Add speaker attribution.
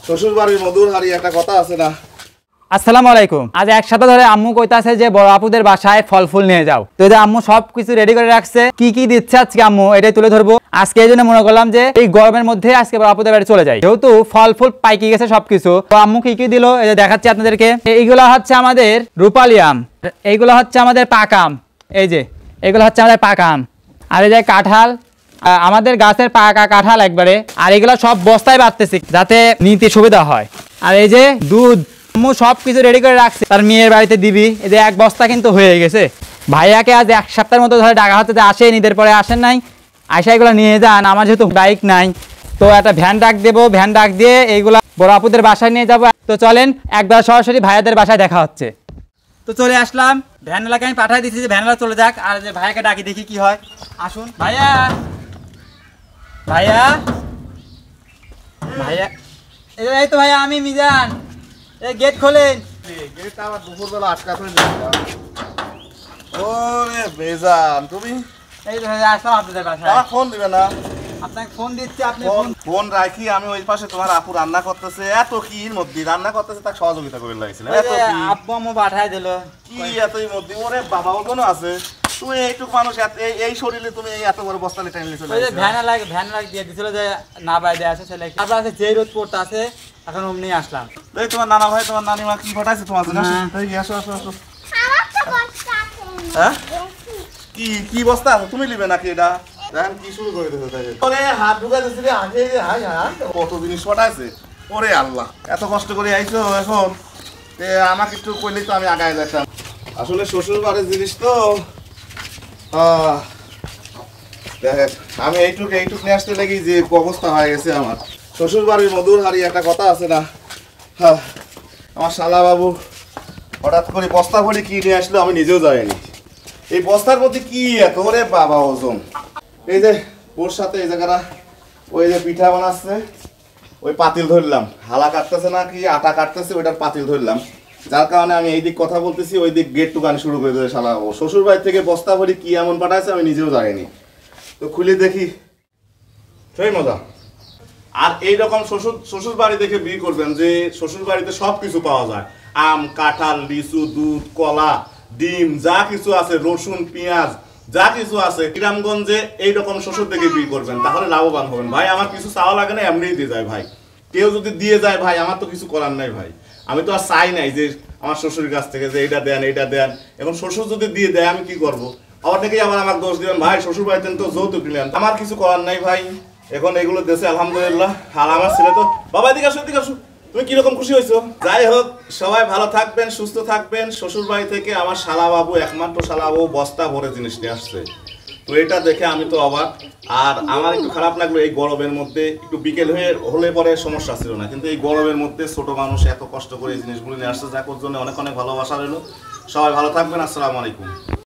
Speaker 1: শ্বশুর বাড়ির মধুর হাড়ি একটা কথা আছে না।
Speaker 2: আসসালামু আলাইকুম। আজ এক সপ্তাহ ধরে আম্মু কইতাছে যে বড় আপুদের বাসায় ফল ফুল নিয়ে যাও। তো এই যে আম্মু সবকিছু রেডি করে রাখছে, কি কি দিচ্ছে আজকে আম্মু এটাই তুলে ধরবো। আজকে এই জন্য মনে করলাম যে এই গরমের মধ্যে আজকে বড় আপুদের বাড়ি চলে যাই, যেহেতু ফল ফুল পাইকি গেছে সবকিছু। তো আম্মু কি কি দিল এই যে দেখাচ্ছি আপনাদেরকে। এইগুলো হচ্ছে আমাদের রূপালি আম, এইগুলো হচ্ছে আমাদের পাকাম, এই যে এগুলো হচ্ছে আমাদের পাকাম, আর এই যে কাঁঠাল, আমাদের গাছের পাকা কাঁঠাল একবারে। আর এগুলো সব বস্তায় বাঁধতেছি যাতে নিতে সুবিধা হয়। আর এই যে দুধ আম্মু সব কিছু রেডি করে রাখছে তার মেয়ের বাড়িতে দিবি। এই যে এক বস্তা কিন্তু হয়ে গেছে। ভাইয়াকে আজ এক সপ্তাহের মতো ধরে ডাকা হচ্ছে, আসে ঈদের পরে আসেন নাই, আয়সা এগুলো নিয়ে যান। আমার যেহেতু বাইক নাই তো একটা ভ্যান ডাক দেবো, ভ্যান ডাক দিয়ে এইগুলা বড় আপুদের বাসায় নিয়ে যাবো। তো চলেন একবার সরাসরি ভাইয়াদের বাসায় দেখা হচ্ছে। তো চলে আসলাম, ভ্যান এলাকায় আমি পাঠাই দিচ্ছি যে ভ্যানলা চলে যাক। আর যে ভাইয়াকে ডাকি দেখি কি হয়। আসুন ভাইয়া, ভাইয়া, ভাইয়া, এই তো ভাইয়া আমি মিজান, এই গেট খোলেন।
Speaker 1: গেটটা আবার দুপুরবেলা আটকা করে দিলাম। ওরে বেজান, তুমি
Speaker 2: এই তো ভাইয়া আসলাম আপনাদের বাসায়।
Speaker 1: আমার ফোন দিবে না?
Speaker 2: আপনাকে ফোন দিচ্ছি, আপনি
Speaker 1: ফোন রাখি আমি ওই পাশে তোমার আপু রান্না করতেছে। এত কি মধ্যে রান্না করতেছে তাকে সহযোগিতা করে লাগছিল। এত কি
Speaker 2: আব্বু আম্মু পাঠায় দিল
Speaker 1: কি এতই মধ্যে? ওরে বাবা ওখানে আছে, তুমি এইটুক মানুষ এই শরীরে তুমি এত বড় বস্তা টেনে নিয়ে চলে আসছো।
Speaker 2: ভ্যান লাগ দিয়ে দিছিল যে না বাইরে আসে ছেলে। তারপর আছে যেই রোদ পড়তে আছে এখন অমনি আসলাম।
Speaker 1: এই তোমার নানা ভাই তোমার নানিমা কি পাঠাইছে তোমার জন্য? আসো আসো আসো। হ্যাঁ কি কি বস্তা আছে? তুমি নিবে নাকি এটা? দেখেন কি শুরু করে দিতে তাই। ওরে হাত ঢুকাই দিছিলি আগে যে হাই হ্যাঁ কত জিনিস পাঠাইছে। ওরে আল্লাহ এত কষ্ট করে আইছো এখন আমাকে একটু কইলেই তো আমি আগায় যেতাম। আসলে শ্বশুর বাড়ির জিনিস তো দেখেন আমি এইটুক নিয়ে আসতে লাগি যে অবস্থা হয়ে গেছে আমার। শ্বশুর বাড়ির মধুর হাড়ি একটা কথা আছে না। হ্যাঁ আমার শালা বাবু হঠাৎ করে বস্তা ভরে কি নিয়ে আসলো আমি নিজেও জানিনি। এই বস্তার মধ্যে কি এত ওরে বাবা ওজন। এই যে ওর সাথে এই জায়গাটা ওই যে পিঠা বানাচ্ছে ওই পাতিল ধরলাম, হালা কাটতেছে না কি আটা কাটতেছে ওইটার পাতিল ধরলাম, যার কারণে আমি এই দিক কথা বলতেছি ওই দিক গেট টুকান শুরু করে দেবে শালা। ও শ্বশুর বাড়ি থেকে বস্তা ভরি কি এমন পাঠাইছে আমি নিজেও জানিনি। তো খুলে দেখি সেই মজা। আর এইরকম শ্বশুর বাড়ি দেখে বিয়ে করবেন যে শ্বশুর বাড়িতে সব কিছু পাওয়া যায়, আম কাঁঠাল লিচু দুধ কলা ডিম যা কিছু আছে রসুন পেঁয়াজ যা কিছু আছে। গ্রামগঞ্জে এইরকম শ্বশুর দেখে বিয়ে করবেন তাহলে লাভবান হবেন ভাই। আমার কিছু চাওয়া লাগে না, এমনিই দিয়ে যায় ভাই। কেউ যদি দিয়ে যায় ভাই আমার তো কিছু করার নাই ভাই। আমি তো আর চাই নাই যে আমার শ্বশুরের কাছ থেকে যে এইটা দেন এইটা দেন। এখন শ্বশুর যদি দিয়ে দেয় আমি কি করবো? অনেকেই আবার আমাকে দোষ দিবেন ভাই শ্বশুর বাড়িতে তো যৌতুক দিলেন। আমার কিছু করার নাই ভাই, এখন এগুলো দেশে আলহামদুলিল্লাহ। আর আমার ছেলে তো বাবা এদিকে আসো এদিকে আসো। তুমি কিরকম খুশি হয়েছো? যাই হোক সবাই ভালো থাকবেন সুস্থ থাকবেন। শ্বশুর বাড়ি থেকে আমার শালা বাবু একমাত্র শালা বাবু বস্তা ভরে জিনিস নিয়ে আসছে। তো এটা দেখে আমি তো অবাক। আর আমার একটু খারাপ লাগলো এই গরমের মধ্যে, একটু বিকেল হলে পরে সমস্যা ছিল না, কিন্তু এই গরমের মধ্যে ছোট মানুষ এত কষ্ট করে এই জিনিসগুলো নিয়ে আসছে, যার জন্য অনেক অনেক ভালোবাসা রইল। সবাই ভালো থাকবেন। আসসালামু আলাইকুম।